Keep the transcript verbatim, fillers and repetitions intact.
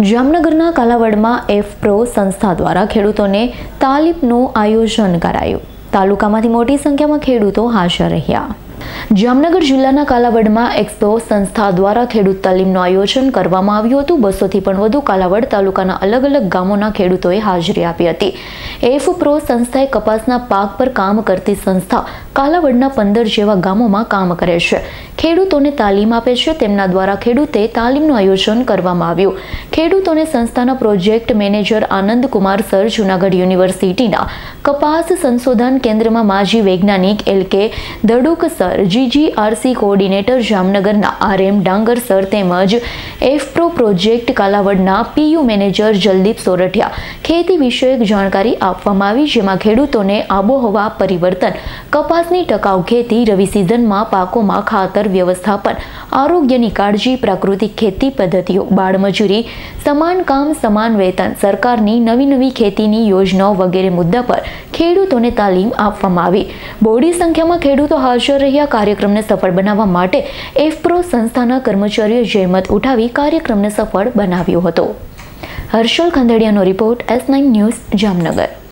જામનગરના કાલાવડમાં એફપ્રો સંસ્થા દ્વારા ખેડૂતોને તાલીમનું આયોજન કરાયું। તાલુકામાંથી મોટી સંખ્યામાં ખેડૂતો હાજર રહ્યા। જામનગર જિલ્લાના કાલાવડમાં એફપ્રો સંસ્થા દ્વારા ખેડૂત તાલીમનું આયોજન કરવામાં આવ્યું હતું। બસો થી પણ વધુ કાલાવડ તાલુકાના અલગ અલગ ગામોના ખેડૂતોએ હાજરી આપી હતી। એફપ્રો સંસ્થાએ કપાસના પાક પર કામ કરતી સંસ્થા કાલાવડના પંદર જેવા ગામોમાં કામ કરે છે। ખેડૂતોને તાલીમ આપે છે। તેમના દ્વારા ખેડૂતે તાલીમનું આયોજન કરવામાં આવ્યું। ખેડૂતોને સંસ્થાના project manager Anand Kumar sir, Junagadh યુનિવર્સિટીના કપાસ સંશોધન કેન્દ્રમાં માજી વૈજ્ઞાનિક L K Daduk sir, GGRC coordinator જામનગરના આર એમ ડાંગર સર તેમજ એફપ્રો પ્રોજેક્ટ કાલાવડના પીયુ મેનેજર જલદીપ સોરઠિયા ખેતી વિષયક જાણકારી આપવામાં આવી, જેમાં ખેડૂતોને આબોહવા પરિવર્તન, કપાસની ટકાઉ ખેતી, રવિ સિઝનમાં પાકોમાં ખાતર વ્યવસ્થાપન, આરોગ્યની કાળજી, પ્રાકૃતિક ખેતી પદ્ધતિઓ, બાળમજૂરી, સમાન કામ સમાન વેતન, સરકારની નવી નવી ખેતીની યોજનાઓ વગેરે મુદ્દા પર ખેડૂતોને તાલીમ આપવામાં આવી। બહોળી સંખ્યામાં ખેડૂતો હાજર રહ્યા। કાર્યક્રમને સફળ બનાવવા માટે એફપ્રો સંસ્થાના કર્મચારીઓએ જહેમત ઉઠાવી કાર્યક્રમને સફળ બનાવ્યો હતો। હર્ષલ ખંડેડિયાનો report, S nine news, Jamnagar.